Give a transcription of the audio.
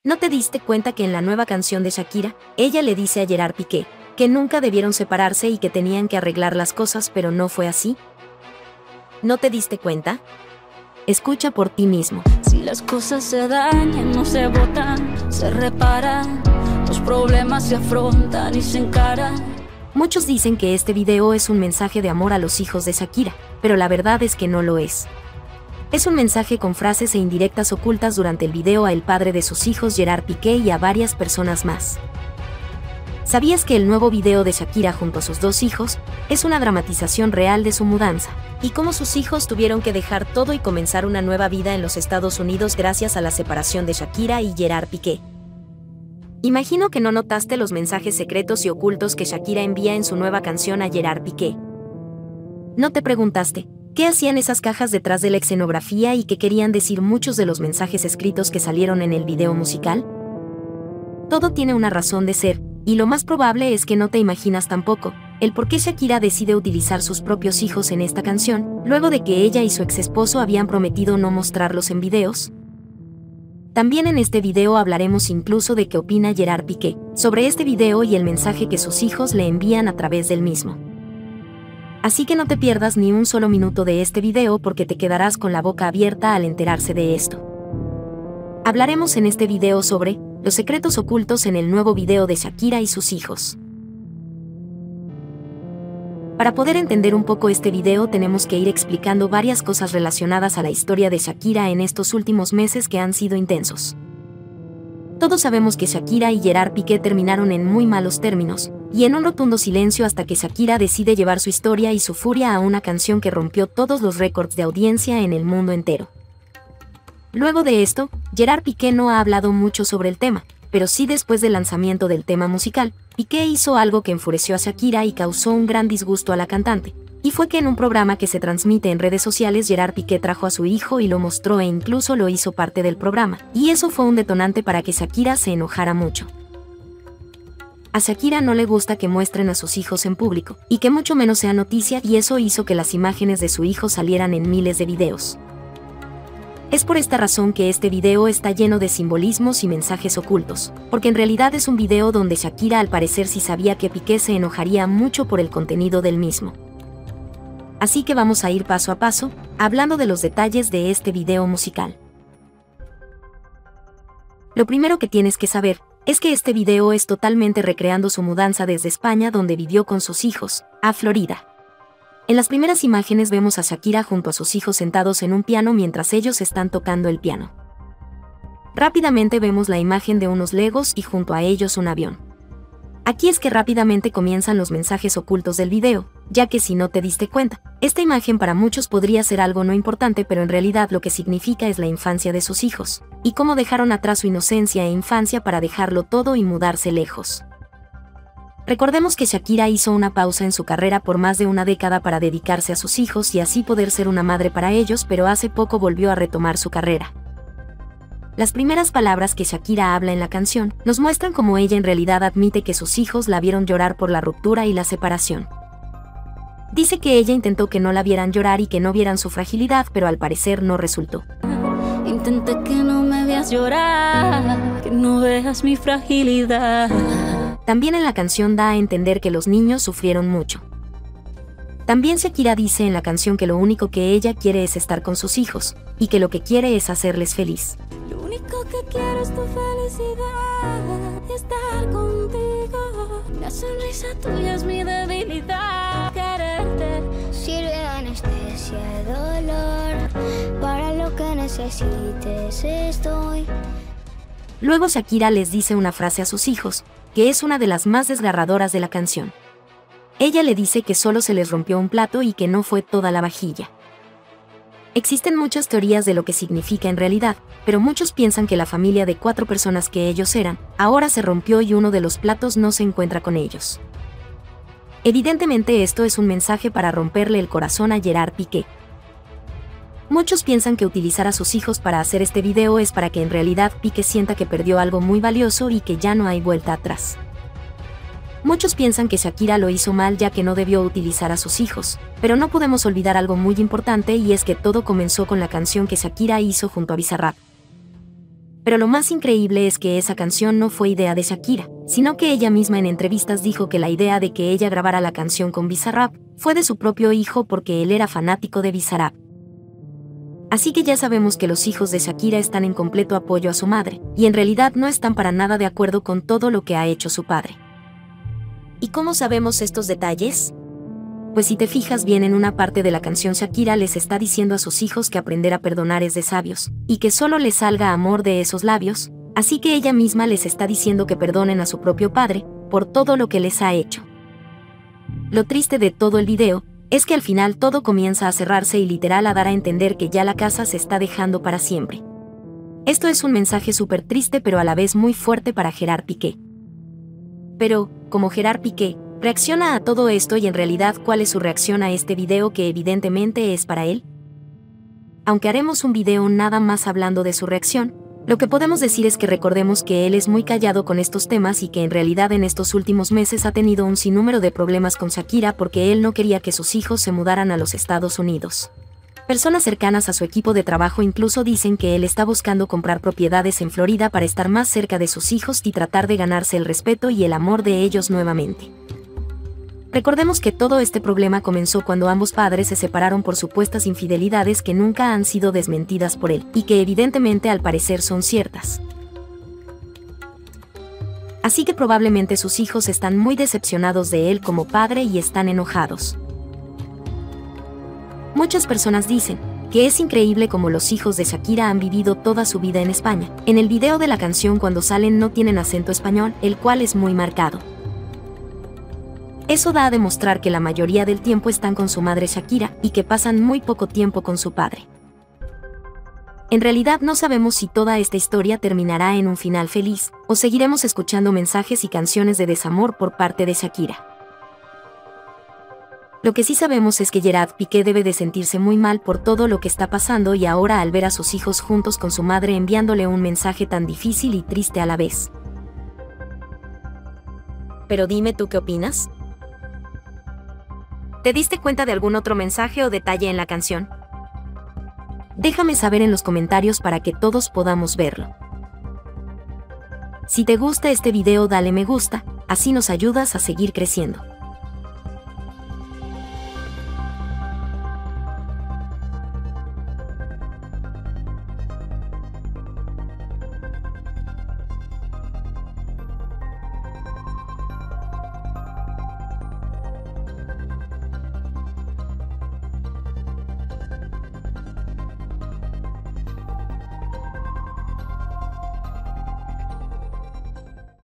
¿No te diste cuenta que en la nueva canción de Shakira, ella le dice a Gerard Piqué que nunca debieron separarse y que tenían que arreglar las cosas, pero no fue así? ¿No te diste cuenta? Escucha por ti mismo. Si las cosas se dañan, no se botan, se reparan, los problemas se afrontan y se encaran. Muchos dicen que este video es un mensaje de amor a los hijos de Shakira, pero la verdad es que no lo es. Es un mensaje con frases e indirectas ocultas durante el video a el padre de sus hijos Gerard Piqué y a varias personas más. ¿Sabías que el nuevo video de Shakira junto a sus dos hijos es una dramatización real de su mudanza? Y cómo sus hijos tuvieron que dejar todo y comenzar una nueva vida en los Estados Unidos gracias a la separación de Shakira y Gerard Piqué. Imagino que no notaste los mensajes secretos y ocultos que Shakira envía en su nueva canción a Gerard Piqué. ¿No te preguntaste qué hacían esas cajas detrás de la escenografía y qué querían decir muchos de los mensajes escritos que salieron en el video musical? Todo tiene una razón de ser, y lo más probable es que no te imaginas tampoco el por qué Shakira decide utilizar sus propios hijos en esta canción, luego de que ella y su exesposo habían prometido no mostrarlos en videos. También en este video hablaremos incluso de qué opina Gerard Piqué sobre este video y el mensaje que sus hijos le envían a través del mismo. Así que no te pierdas ni un solo minuto de este video porque te quedarás con la boca abierta al enterarse de esto. Hablaremos en este video sobre los secretos ocultos en el nuevo video de Shakira y sus hijos. Para poder entender un poco este video tenemos que ir explicando varias cosas relacionadas a la historia de Shakira en estos últimos meses que han sido intensos. Todos sabemos que Shakira y Gerard Piqué terminaron en muy malos términos, y en un rotundo silencio hasta que Shakira decide llevar su historia y su furia a una canción que rompió todos los récords de audiencia en el mundo entero. Luego de esto, Gerard Piqué no ha hablado mucho sobre el tema, pero sí después del lanzamiento del tema musical, Piqué hizo algo que enfureció a Shakira y causó un gran disgusto a la cantante. Y fue que en un programa que se transmite en redes sociales Gerard Piqué trajo a su hijo y lo mostró e incluso lo hizo parte del programa, y eso fue un detonante para que Shakira se enojara mucho. A Shakira no le gusta que muestren a sus hijos en público, y que mucho menos sea noticia, y eso hizo que las imágenes de su hijo salieran en miles de videos. Es por esta razón que este video está lleno de simbolismos y mensajes ocultos, porque en realidad es un video donde Shakira al parecer sí sabía que Piqué se enojaría mucho por el contenido del mismo. Así que vamos a ir paso a paso, hablando de los detalles de este video musical. Lo primero que tienes que saber es que este video es totalmente recreando su mudanza desde España, donde vivió con sus hijos, a Florida. En las primeras imágenes vemos a Shakira junto a sus hijos sentados en un piano mientras ellos están tocando el piano. Rápidamente vemos la imagen de unos legos y junto a ellos un avión. Aquí es que rápidamente comienzan los mensajes ocultos del video, ya que si no te diste cuenta, esta imagen para muchos podría ser algo no importante, pero en realidad lo que significa es la infancia de sus hijos, y cómo dejaron atrás su inocencia e infancia para dejarlo todo y mudarse lejos. Recordemos que Shakira hizo una pausa en su carrera por más de una década para dedicarse a sus hijos y así poder ser una madre para ellos, pero hace poco volvió a retomar su carrera. Las primeras palabras que Shakira habla en la canción nos muestran cómo ella en realidad admite que sus hijos la vieron llorar por la ruptura y la separación. Dice que ella intentó que no la vieran llorar y que no vieran su fragilidad, pero al parecer no resultó. Intenté que no me veas llorar, que no veas mi fragilidad. También en la canción da a entender que los niños sufrieron mucho. También Shakira dice en la canción que lo único que ella quiere es estar con sus hijos, y que lo que quiere es hacerles feliz. Lo único que quiero es tu felicidad, estar contigo. La sonrisa tuya es mi debilidad, quererte. Sirve de anestesia, dolor, para lo que necesites estoy. Luego Shakira les dice una frase a sus hijos, que es una de las más desgarradoras de la canción. Ella le dice que solo se les rompió un plato y que no fue toda la vajilla. Existen muchas teorías de lo que significa en realidad, pero muchos piensan que la familia de 4 personas que ellos eran, ahora se rompió y uno de los platos no se encuentra con ellos. Evidentemente esto es un mensaje para romperle el corazón a Gerard Piqué. Muchos piensan que utilizar a sus hijos para hacer este video es para que en realidad Piqué sienta que perdió algo muy valioso y que ya no hay vuelta atrás. Muchos piensan que Shakira lo hizo mal ya que no debió utilizar a sus hijos, pero no podemos olvidar algo muy importante y es que todo comenzó con la canción que Shakira hizo junto a Bizarrap. Pero lo más increíble es que esa canción no fue idea de Shakira, sino que ella misma en entrevistas dijo que la idea de que ella grabara la canción con Bizarrap fue de su propio hijo porque él era fanático de Bizarrap. Así que ya sabemos que los hijos de Shakira están en completo apoyo a su madre, y en realidad no están para nada de acuerdo con todo lo que ha hecho su padre. ¿Y cómo sabemos estos detalles? Pues si te fijas bien en una parte de la canción, Shakira les está diciendo a sus hijos que aprender a perdonar es de sabios, y que solo les salga amor de esos labios, así que ella misma les está diciendo que perdonen a su propio padre, por todo lo que les ha hecho. Lo triste de todo el video, es que al final todo comienza a cerrarse y literal a dar a entender que ya la casa se está dejando para siempre. Esto es un mensaje súper triste pero a la vez muy fuerte para Gerard Piqué. Pero, como Gerard Piqué reacciona a todo esto y en realidad ¿cuál es su reacción a este video que evidentemente es para él? Aunque haremos un video nada más hablando de su reacción, lo que podemos decir es que recordemos que él es muy callado con estos temas y que en realidad en estos últimos meses ha tenido un sinnúmero de problemas con Shakira porque él no quería que sus hijos se mudaran a los Estados Unidos. Personas cercanas a su equipo de trabajo incluso dicen que él está buscando comprar propiedades en Florida para estar más cerca de sus hijos y tratar de ganarse el respeto y el amor de ellos nuevamente. Recordemos que todo este problema comenzó cuando ambos padres se separaron por supuestas infidelidades que nunca han sido desmentidas por él, y que evidentemente al parecer son ciertas. Así que probablemente sus hijos están muy decepcionados de él como padre y están enojados. Muchas personas dicen que es increíble cómo los hijos de Shakira han vivido toda su vida en España. En el video de la canción cuando salen no tienen acento español, el cual es muy marcado. Eso da a demostrar que la mayoría del tiempo están con su madre Shakira y que pasan muy poco tiempo con su padre. En realidad no sabemos si toda esta historia terminará en un final feliz, o seguiremos escuchando mensajes y canciones de desamor por parte de Shakira. Lo que sí sabemos es que Gerard Piqué debe de sentirse muy mal por todo lo que está pasando y ahora al ver a sus hijos juntos con su madre enviándole un mensaje tan difícil y triste a la vez. Pero dime tú qué opinas. ¿Te diste cuenta de algún otro mensaje o detalle en la canción? Déjame saber en los comentarios para que todos podamos verlo. Si te gusta este video dale me gusta, así nos ayudas a seguir creciendo.